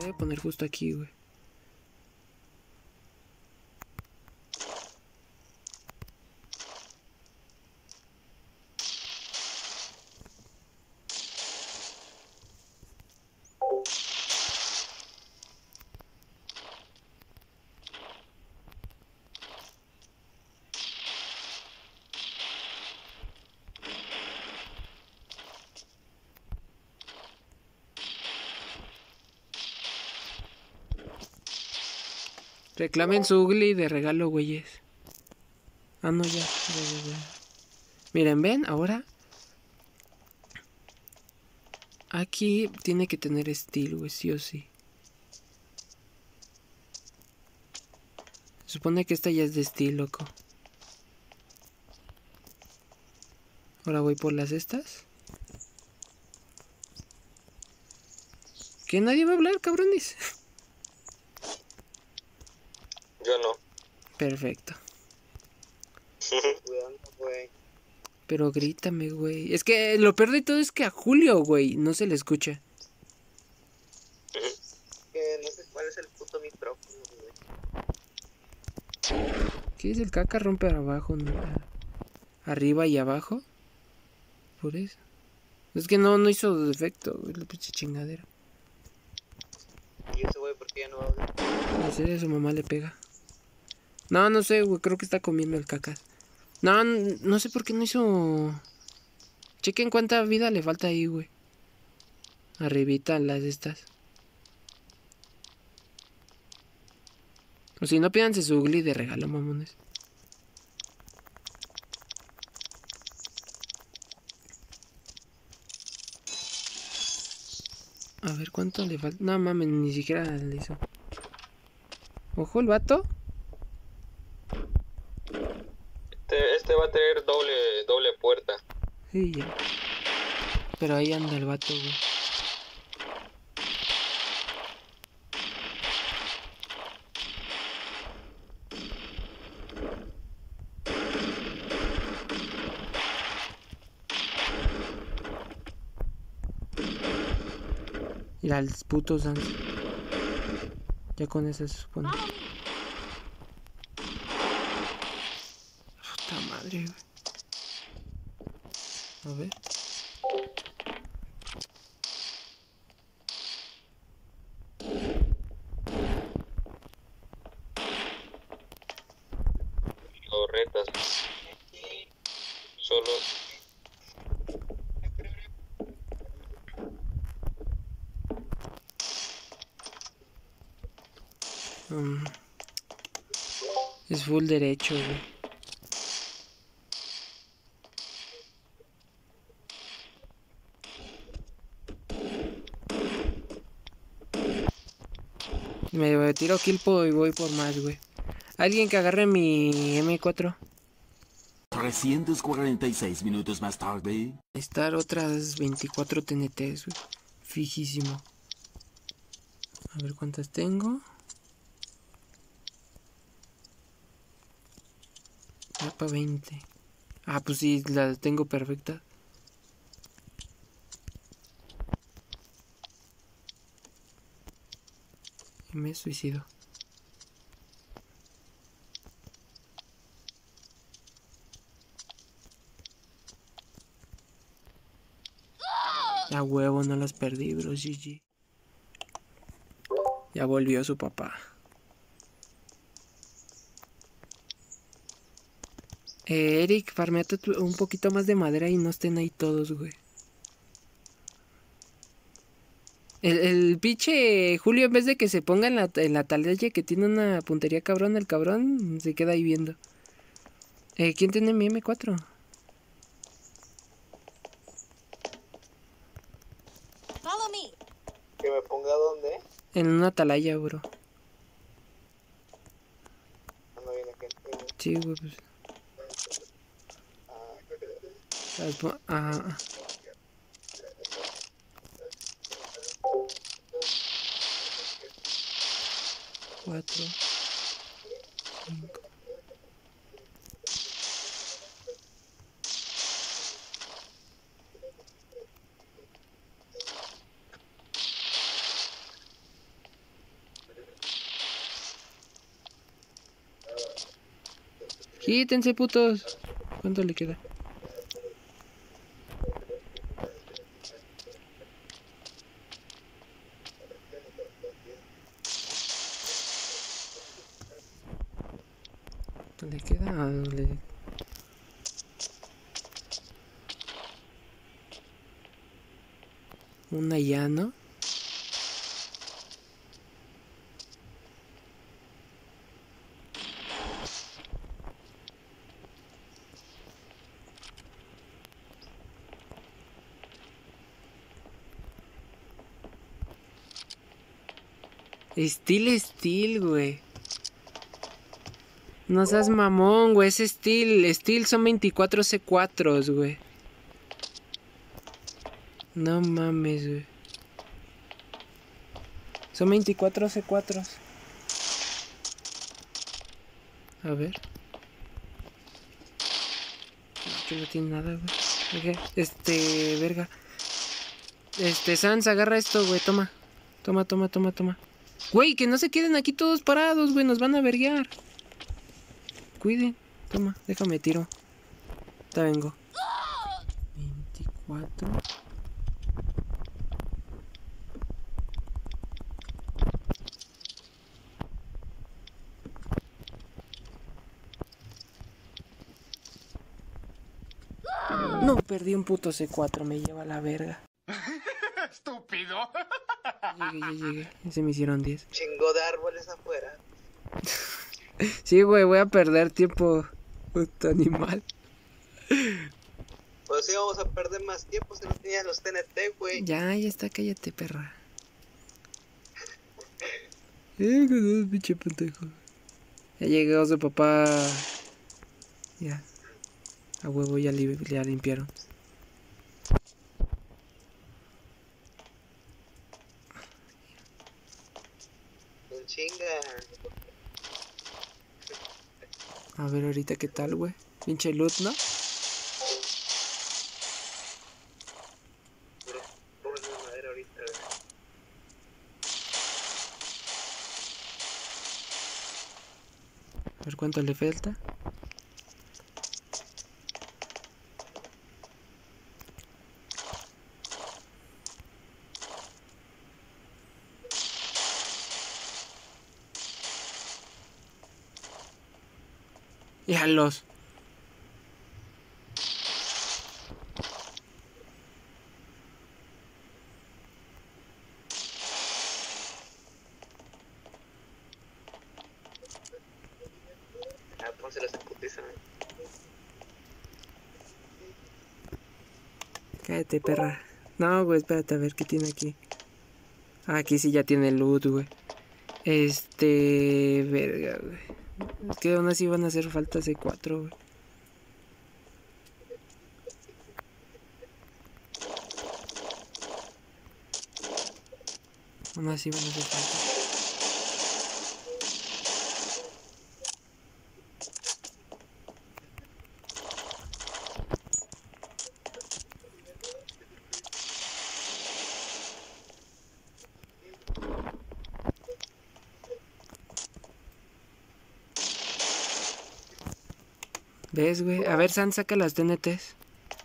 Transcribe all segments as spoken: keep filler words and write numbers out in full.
voy a poner justo aquí, güey. Reclamen su ugly de regalo, güeyes. Ah, no, ya, ya, ya, ya. Miren, ven, ahora. Aquí tiene que tener estilo, güey, sí o sí. Se supone que esta ya es de estilo, loco. Ahora voy por las estas. Que nadie va a hablar, cabrones. Yo no. Perfecto. Cuidando, güey. Pero grítame, güey. Es que lo peor de todo es que a Julio, güey, no se le escucha. Que no sé cuál es el puto micrófono, güey. ¿Qué es el caca? Rompe abajo, ¿no? Arriba y abajo. Por eso. Es que no, no hizo defecto, güey, la pinche chingadera. Y ese güey, ¿por qué ya no va a hablar? En serio, su mamá le pega. No, no sé, güey, creo que está comiendo el caca. No, n- no sé por qué no hizo... Chequen cuánta vida le falta ahí, güey. Arribita las de estas. O si no, pídanse su ugly de regalo, mamones. A ver, ¿cuánto le falta? No, mames, ni siquiera le hizo. Ojo, el vato. Este, este va a tener doble, doble puerta. Sí, ya. Pero ahí anda el vato, güey. Mira, el puto Sans. Ya con eso se supone. Puta madre, güey. A ver. Lo retas. Solo. Um, es full derecho, güey. Me tiro Kilpo y voy por más, güey. Alguien que agarre mi eme cuatro. trescientos cuarenta y seis minutos más tarde. Estar otras veinticuatro T N Ts, güey. Fijísimo. A ver cuántas tengo. Ya para veinte. Ah, pues sí, la tengo perfecta. Y me suicido. A huevo, no las perdí, bro. G G. Ya volvió su papá. Eh, Eric, farmeate tu- un poquito más de madera y no estén ahí todos, güey. El, el pinche Julio, en vez de que se ponga en la, en la atalaya que tiene una puntería cabrón, el cabrón se queda ahí viendo. Eh, ¿quién tiene mi eme cuatro? Follow me. Que me ponga dónde. En una atalaya, bro. Cuando viene gente, güey. Sí, güey, pues. Las po- ah, cuatro, cinco. Quítense, putos. ¿Cuánto le queda? ¿Cuánto le queda? Ah, le... Una ya, ¿no? Steel, Steel, güey. No seas mamón, güey. Es Steel. Steel son veinticuatro C cuatro, güey. No mames, güey. Son veinticuatro C cuatro. A ver. Aquí no tiene nada, güey. Este, verga. Este, Sans, agarra esto, güey. Toma. Toma, toma, toma, toma. Güey, que no se queden aquí todos parados, güey. Nos van a verguear. Cuiden. Toma, déjame tiro. Ya vengo. veinticuatro. No, perdí un puto C cuatro. Me lleva a la verga. Estúpido. Llegué, ya llegué. Se me hicieron diez. Chingo de árboles afuera. Sí, güey, voy a perder tiempo. Puto animal. Pues sí, vamos a perder más tiempo si no tenías los T N T, güey. Ya, ya está, cállate, perra. Eh, que pinche pendejo. Ya llegó su papá. Ya. A huevo ya, li ya limpiaron. En chinga. A ver ahorita qué tal, güey. Pinche loot, ¿no? Puro, puro de madera ahorita, güey. A ver cuánto le falta. Ya los. Ah, pónselos en putiza, güey. Cállate, perra. No, güey, espérate a ver qué tiene aquí. Ah, aquí sí ya tiene loot, güey. Este... Verga, güey. Es que aún así van a hacer falta C cuatro, güey. Aún así van a hacer falta. ¿Ves, güey? A ver, San, saca las T N Ts.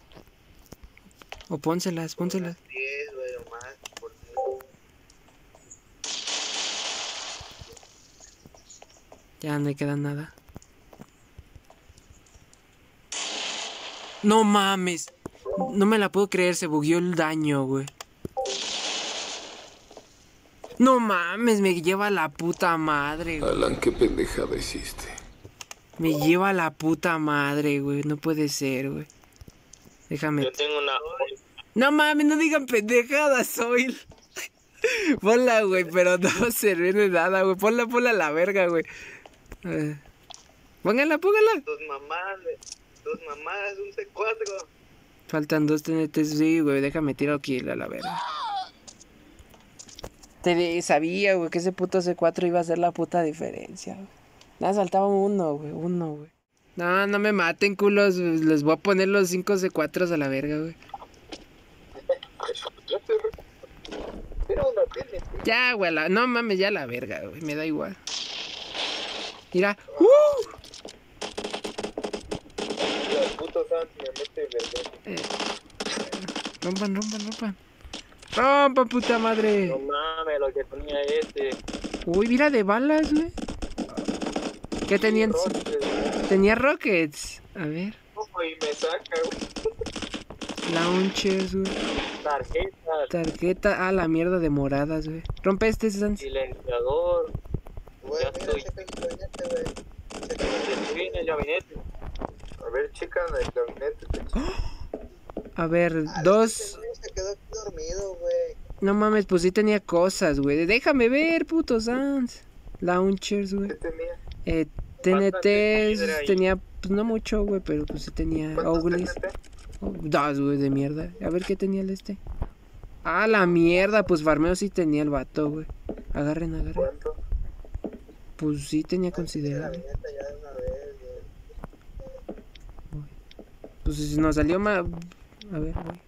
O pónselas, pónselas. diez, güey, o más. Por Dios. Ya no le queda nada. No mames. No me la puedo creer, se bugueó el daño, güey. No mames, me lleva a la puta madre, güey. Alan, qué pendejada hiciste. Me lleva a la puta madre, güey. No puede ser, güey. Déjame. Yo tengo una... No mames, no digan pendejadas, Soil. Ponla, güey, pero no va a servir de nada, güey. Ponla, ponla a la verga, güey. Eh. Póngala, póngala. Tus mamás, güey. Tus mamás, un C cuatro. Faltan dos T N Ts, sí, güey. Déjame tiro aquí a la verga. Te sabía, güey, que ese puto C cuatro iba a ser la puta diferencia, güey. Nada, faltaba uno, güey, uno, güey. No, no me maten, culos. Les voy a poner los cinco C cuatro a la verga, güey. Pero una T N T. Ya, güey, la... no mames, ya la verga, güey. Me da igual. Mira. ¡Uh! puto Sans me mete vergüenza. Eh, rompan, rompan, rompan. ¡Rompan, puta madre! No mames, lo que tenía este. Uy, mira de balas, güey. ¿Qué tenían? Roches, Tenía rockets. A ver. güey, y me saca, güey. Launchers, güey. Tarjetas, Tarjeta. Ah, la mierda de moradas, güey. Rompe este, Sans. silenciador. Güey, Ya mira, estoy. checa el gabinete, güey. Checa Ya estoy en el gabinete. A ver, checa en el gabinete. A ver, Ah, dos. este güey se quedó aquí dormido, güey. No mames, pues sí tenía cosas, güey. Déjame ver, puto Sans. Launchers, güey. ¿Qué tenía? Eh, Bastante piedra T N Ts ahí. tenía, pues no mucho, güey, pero pues sí tenía ¿Cuántos Owlis. T N T? Oh, dos, güey, de mierda. A ver qué tenía el este. Ah, la mierda, pues farmeo sí tenía el vato, güey. Agarren, agarren. ¿Cuánto? Pues sí tenía El considerable. gabinete ya de una vez, güey. Pues si nos salió más. A ver, güey.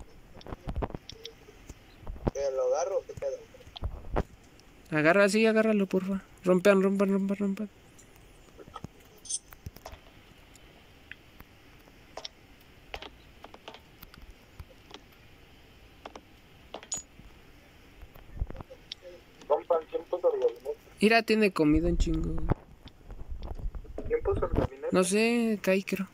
¿Que lo agarro o qué pedo? Agarra, sí, agárralo, porfa. Rompan, rompan, rompan, rompan. Compan, ¿quién puso el gabinete? Mira, tiene comida en chingo, güey. ¿Quién puso el gabinete? No sé, Kai, creo.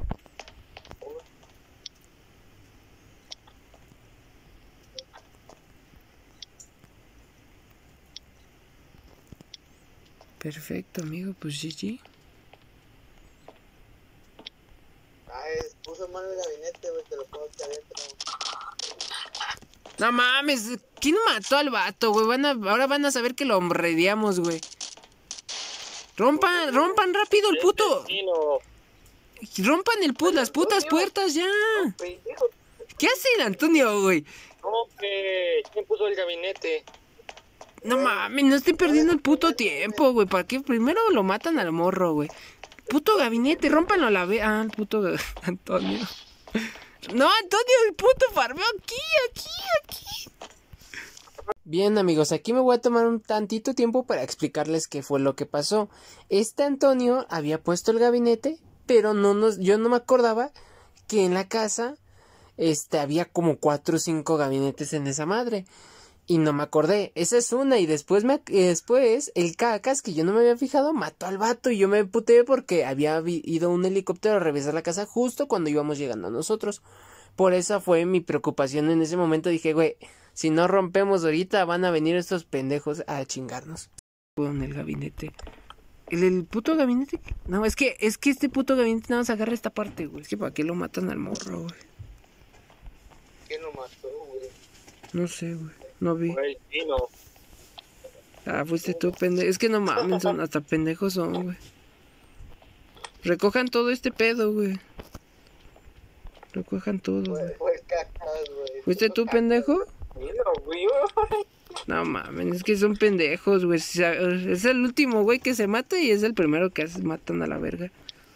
Perfecto, amigo, pues G G. Ay, puso mal el gabinete, güey, te lo pongo aquí adentro. No mames, ¿quién mató al vato, güey? Van a, ahora van a saber que lo hombrediamos, güey. Rompan, rompan rápido el puto. Vecino. Rompan el put, las putas puertas ya. Pendejo. ¿Qué hace el Antonio, güey? No, que. ¿Quién puso el gabinete? No mames, no estoy perdiendo el puto tiempo, güey. ¿Para qué? Primero lo matan al morro, güey. Puto gabinete, rómpanlo a la vez. Ah, el puto Antonio. No, Antonio, el puto farmeo aquí, aquí, aquí. Bien, amigos, aquí me voy a tomar un tantito tiempo para explicarles qué fue lo que pasó. Este Antonio había puesto el gabinete, pero no nos, yo no me acordaba que en la casa este, había como cuatro o cinco gabinetes en esa madre. Y no me acordé, esa es una, y después me, y después el cacas, que yo no me había fijado, mató al vato, y yo me puteé porque había ido un helicóptero a revisar la casa justo cuando íbamos llegando nosotros. Por esa fue mi preocupación en ese momento, dije, güey, si no rompemos ahorita van a venir estos pendejos a chingarnos. En el gabinete. El, el puto gabinete, no, es que, es que este puto gabinete nada más agarra esta parte, güey, es que para qué lo matan al morro, güey. ¿Quién lo mató, güey? No sé, güey. No vi. Fue el vecino. Ah, fuiste tú, pendejo. Es que no mames, son hasta pendejos son, güey. Recojan todo este pedo, güey. Recojan todo, güey. Fue, fue cacas, güey. ¿Fuiste tú, pendejo? Mira, güey. No mames, es que son pendejos, güey. Es el último, güey, que se mata y es el primero que se matan a la verga.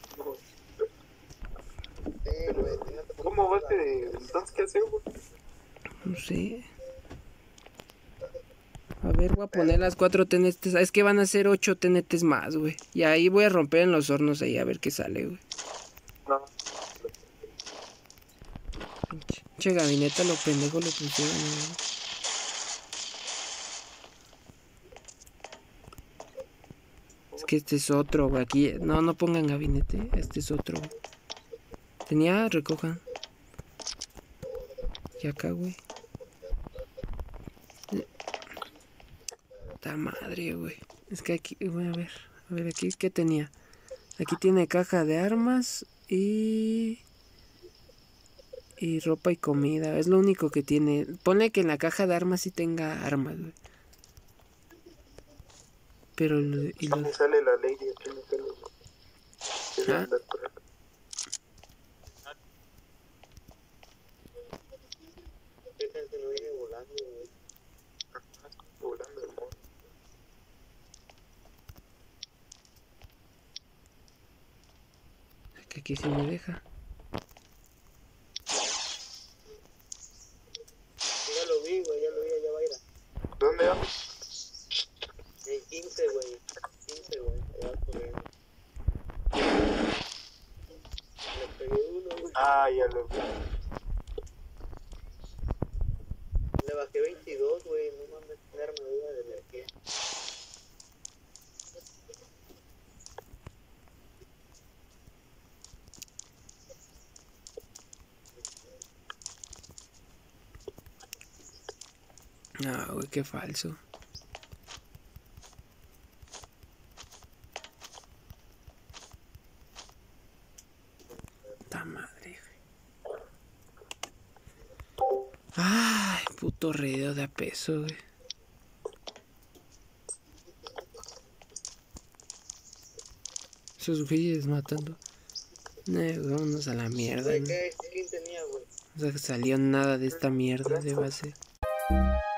Sí, güey. tenía que- ¿Cómo va este? Entonces, ¿qué hace, güey? No sé. A ver, voy a poner las cuatro T N Ts. Es que van a ser ocho T N Ts más, güey. Y ahí voy a romper en los hornos ahí a ver qué sale, güey. No. Pinche, pinche gabinete, lo pendejo lo pusieron, güey. Es que este es otro, güey. Aquí, no, no pongan gabinete. Este es otro, güey. Tenía, recojan. Y acá, güey. Esta madre, güey. Es que aquí, voy a ver. A ver, aquí, ¿qué tenía? Aquí tiene caja de armas y... Y ropa y comida. Es lo único que tiene. Ponle que en la caja de armas sí tenga armas, güey. Pero... lo- Y lo... Me sale la ley de aquí, me sale. Que ¿Ah? anda por acá. Fíjense, lo viene volando, güey. Volando el mono. Que aquí sí me deja. Ya lo vi, güey, ya lo vi, ya va a ir. ¿Dónde va? El quince, güey. quince, güey. Allá corriendo. Le pegué uno, güey. Ah, No, güey, qué falso. Ta madre, güey. Ay, puto radio de a peso, güey. Esos güeyes matando. No, vámonos a la mierda, Güey, ¿no? ¿qué skin tenía, güey? O sea, que salió nada de esta mierda de base.